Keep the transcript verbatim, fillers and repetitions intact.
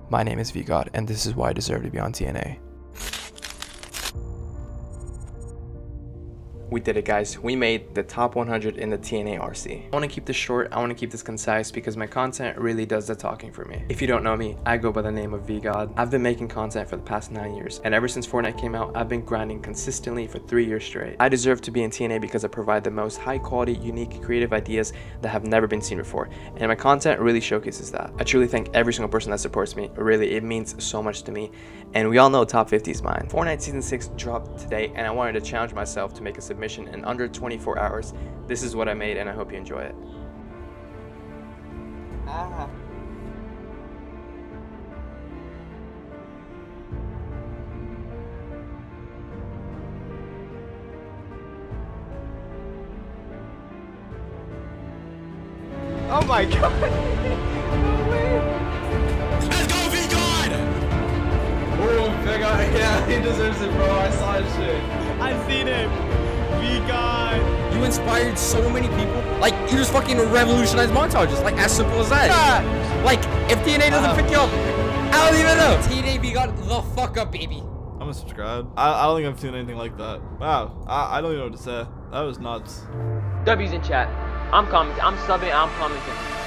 My name is VGod, and this is why I deserve to be on T N A. We did it, guys. We made the top one hundred in the T N A R C. I want to keep this short. I want to keep this concise because my content really does the talking for me. If you don't know me, I go by the name of VGod. I've been making content for the past nine years, and ever since Fortnite came out, I've been grinding consistently for three years straight. I deserve to be in T N A because I provide the most high quality, unique, creative ideas that have never been seen before, and my content really showcases that. I truly thank every single person that supports me. Really, it means so much to me, and we all know top fifty is mine. Fortnite Season six dropped today, and I wanted to challenge myself to make a submission in under twenty-four hours. This is what I made, and I hope you enjoy it. Ah. Oh my god! No way! Let's go, VGod! Oh, VGod, yeah, he deserves it, bro. I saw his shit. I've seen him. VGod. You inspired so many people. Like, you just fucking revolutionized montages. Like, as simple as that. Yeah. Like, if T N A doesn't uh, pick you up, I don't even know. T N A VGod the fuck up, baby. I'm gonna subscribe. I, I don't think I've seen anything like that. Wow. I, I don't even know what to say. That was nuts. W's in chat. I'm commenting. I'm subbing. I'm commenting.